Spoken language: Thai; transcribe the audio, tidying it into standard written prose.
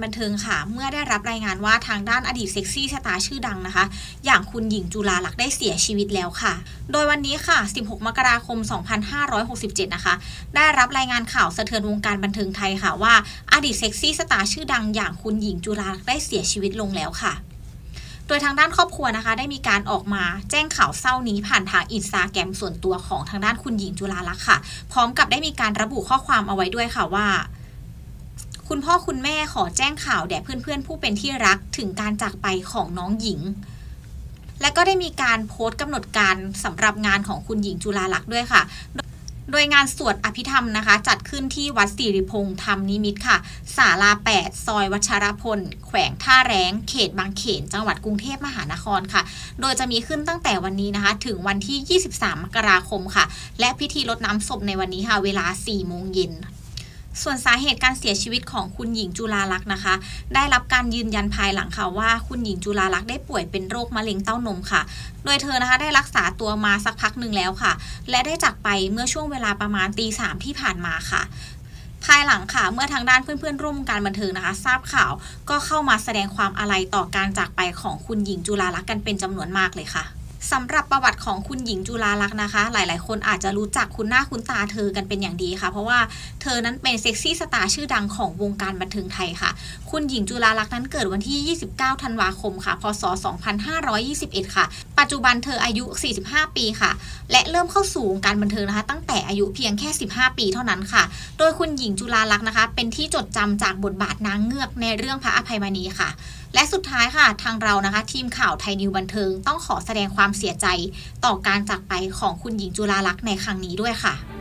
บันเทิงค่ะเมื่อได้รับรายงานว่าทางด้านอดีตเซ็กซี่สตาร์ชื่อดังนะคะอย่างคุณหญิงจุฬาลักษณ์ได้เสียชีวิตแล้วค่ะโดยวันนี้ค่ะ16 มกราคม 2567นะคะได้รับรายงานข่าวสะเทือนวงการบันเทิงไทยค่ะว่าอดีตเซ็กซี่สตาร์ชื่อดังอย่างคุณหญิงจุฬาลักษณ์ได้เสียชีวิตลงแล้วค่ะโดยทางด้านครอบครัวนะคะได้มีการออกมาแจ้งข่าวเศร้านี้ผ่านทางInstagramส่วนตัวของทางด้านคุณหญิงจุฬาลักษณ์ค่ะพร้อมกับได้มีการระบุข้อความเอาไว้ด้วยค่ะว่าคุณพ่อคุณแม่ขอแจ้งข่าวแด่เพื่อนๆผู้เป็นที่รักถึงการจากไปของน้องหญิงและก็ได้มีการโพสต์กำหนดการสำหรับงานของคุณหญิงจุฬาลักษณ์ด้วยค่ะโดยงานสวดอภิธรรมนะคะจัดขึ้นที่วัดสิริพงษ์ธรรมนิมิตรค่ะศาลา 8 ซอยวัชรพลแขวงท่าแร้งเขตบางเขนจังหวัดกรุงเทพมหานครค่ะโดยจะมีขึ้นตั้งแต่วันนี้นะคะถึงวันที่23 มกราคมค่ะและพิธีรดน้ำศพในวันนี้ค่ะเวลา 4 โมงเย็นส่วนสาเหตุการเสียชีวิตของคุณหญิงจุฬาลักษณ์นะคะได้รับการยืนยันภายหลังค่ะว่าคุณหญิงจุฬาลักษณ์ได้ป่วยเป็นโรคมะเร็งเต้านมค่ะโดยเธอนะคะได้รักษาตัวมาสักพักหนึ่งแล้วค่ะและได้จากไปเมื่อช่วงเวลาประมาณตี 3ที่ผ่านมาค่ะภายหลังค่ะเมื่อทางด้านเพื่อนๆร่วมการบันเทิงนะคะทราบข่าวก็เข้ามาแสดงความอาลัยต่อการจากไปของคุณหญิงจุฬาลักษณ์กันเป็นจำนวนมากเลยค่ะสำหรับประวัติของคุณหญิงจุฬาลักษณ์นะคะหลายๆคนอาจจะรู้จักคุ้นหน้าคุ้นตาเธอกันเป็นอย่างดีค่ะเพราะว่าเธอนั้นเป็นเซ็กซี่สตาร์ชื่อดังของวงการบันเทิงไทยค่ะคุณหญิงจุฬาลักษณ์นั้นเกิดวันที่29 ธันวาคมค่ะพศ 2521ค่ะปัจจุบันเธออายุ45 ปีค่ะและเริ่มเข้าสู่วงการบันเทิงนะคะตั้งแต่อายุเพียงแค่15 ปีเท่านั้นค่ะโดยคุณหญิงจุฬาลักษณ์นะคะเป็นที่จดจำจากบทบาทนางเงือกในเรื่องพระอภัยมณีค่ะและสุดท้ายค่ะทางเรานะคะทีมข่าวไทยนิวบันเทิงต้องขอแสดงความเสียใจต่อการจากไปของคุณหญิงจุฬาลักษณ์ในครั้งนี้ด้วยค่ะ